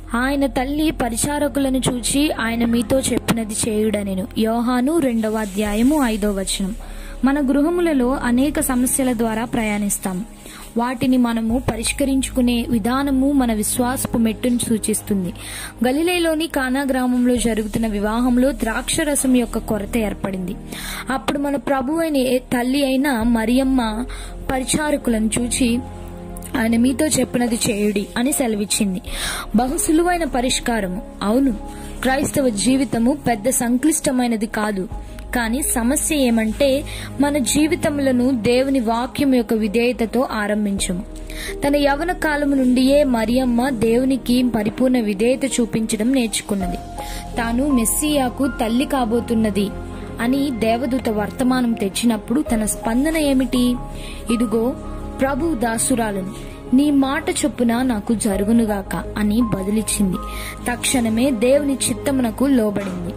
ఆయన తల్లి పరిచారకులను చూచి ఆయన మీతో చెప్పినది చేయుడనెను. యోహాను 2:5 మన గృహములలో అనేక సమస్యల ద్వారా ప్రయాణిస్తాం. వాటిని మనము పరిష్కరించుకునే విధానము మన విశ్వాసపు మెట్టును సూచిస్తుంది. గలిలయలోని కానా గ్రామంలో జరుగుతున్న వివాహంలో ద్రాక్షరసం యొక్క కొరత ఏర్పడింది. అప్పుడు మన ప్రభు అయిన తల్లి అయిన మరియమ్మ పరిచారకులను చూచి ఆయన మీతో చెప్పినది చేయుడి అని సెలవిచ్చింది. బహుసులువైన పరిష్కారము. అవును, క్రైస్తవ జీవితము పెద్ద సంక్లిష్టమైనది కాదు. కానీ సమస్య ఏమంటే మన జీవితములను దేవుని వాక్యం యొక్క విధేయతతో ఆరంభించము. తన యవ్వన కాలము నుండియే మరియమ్మ దేవునికి పరిపూర్ణ విధేయత చూపించడం నేర్చుకున్నది. తాను మెస్సియాకు తల్లి కాబోతున్నది అని దేవదూత వర్తమానం తెచ్చినప్పుడు తన స్పందన ఏమిటి? ఇదిగో ప్రభు దాసురాలను, నీ మాట చొప్పున నాకు జరుగునుగాక అని బదులిచ్చింది. తక్షణమే దేవుని చిత్తమునకు లోబడింది.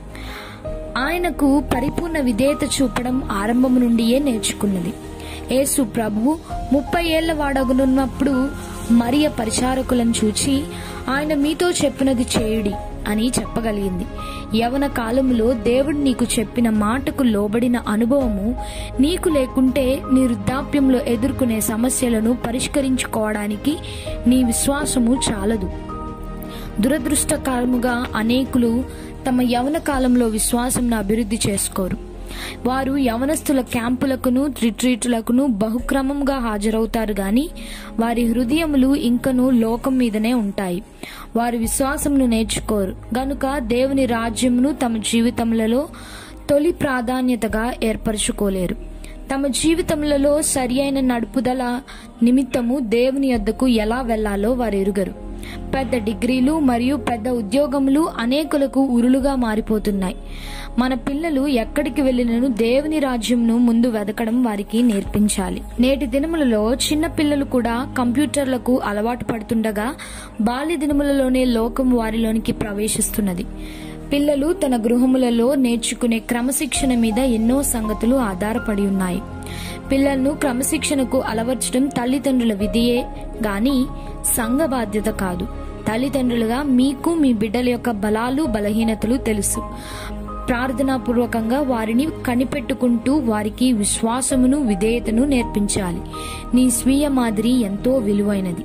ఆయనకు పరిపూర్ణ విధేయత చూపడం ఆరంభము నుండియే నేర్చుకున్నది. యేసు ప్రభువు 30 ఏళ్ల వాడగునున్నప్పుడు మరియ పరిచారకులను చూచి ఆయన మీతో చెప్పినది చేయుడి అని చెప్పగలిగింది. యవన కాలములో దేవుడు నీకు చెప్పిన మాటకు లోబడిన అనుభవము నీకు లేకుంటే నీ వృద్ధాప్యంలో ఎదుర్కొనే సమస్యలను పరిష్కరించుకోవడానికి నీ విశ్వాసము చాలదు. దురదృష్టకరముగా అనేకులు తమ యవన కాలంలో విశ్వాసంను అభివృద్ధి చేసుకోరు. వారు యవనస్తుల క్యాంపులకును రిట్రీటులకును బహుక్రమంగా హాజరవుతారు గాని వారి హృదయములు ఇంకనూ లోకం మీదనే ఉంటాయి. వారు విశ్వాసమును నేర్చుకోరు గనుక దేవుని రాజ్యమును తమ జీవితములలో తొలి ప్రాధాన్యతగా ఏర్పరచుకోలేరు. తమ జీవితములలో సరి అయిన నడుపుదల నిమిత్తము దేవుని యొద్దకు ఎలా వెళ్లాలో వారు ఎరుగరు. పెద్ద డిగ్రీలు మరియు పెద్ద ఉద్యోగములు అనేకులకు ఉరులుగా మారిపోతున్నాయి. మన పిల్లలు ఎక్కడికి వెళ్ళినను దేవుని రాజ్యంను ముందు వెదకడం వారికి నేర్పించాలి. నేటి దినములలో చిన్న పిల్లలు కూడా కంప్యూటర్లకు అలవాటు పడుతుండగా బాల్య దినములలోనే లోకం వారిలోనికి ప్రవేశిస్తున్నది. పిల్లలు తన గృహములలో నేర్చుకునే క్రమశిక్షణ మీద ఎన్నో సంగతులు ఆధారపడి ఉన్నాయి. పిల్లలను క్రమశిక్షణకు అలవర్చడం తల్లిదండ్రుల విధియే గాని సంఘ బాధ్యత కాదు. తల్లిదండ్రులుగా మీకు మీ బిడ్డల యొక్క బలాలు బలహీనతలు తెలుసు. ప్రార్థనాపూర్వకంగా వారిని కనిపెట్టుకుంటూ వారికి విశ్వాసమును విధేయతను నేర్పించాలి. నీ స్వీయ మాదిరి ఎంతో విలువైనది.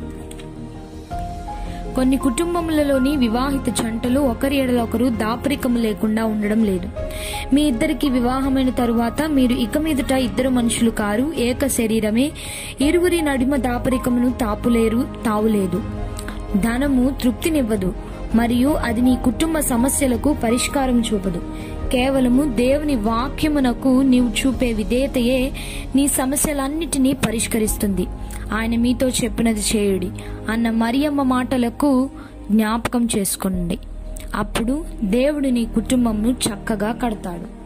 కొన్ని కుటుంబములలోని వివాహిత జంటలు ఒకరి ఎడల ఒకరు దాపరికము లేకుండా ఉండడం లేదు. మీ ఇద్దరికి వివాహమైన తరువాత మీరు ఇక మీదట ఇద్దరు మనుషులు కారు, ఏక శరీరమే. ఇరువురి నడిమ దాపరికమును తావులేదు. ధనము తృప్తినివ్వదు మరియు అది నీ కుటుంబ సమస్యలకు పరిష్కారం చూపదు. కేవలము దేవుని వాక్యమునకు నీవు చూపే విధేయతయే నీ సమస్యలన్నిటినీ పరిష్కరిస్తుంది. ఆయన మీతో చెప్పినది చేయుడి అన్న మరియమ్మ మాటలకు జ్ఞాపకం చేసుకోండి. అప్పుడు దేవుడు నీ కుటుంబంను చక్కగా కడతాడు.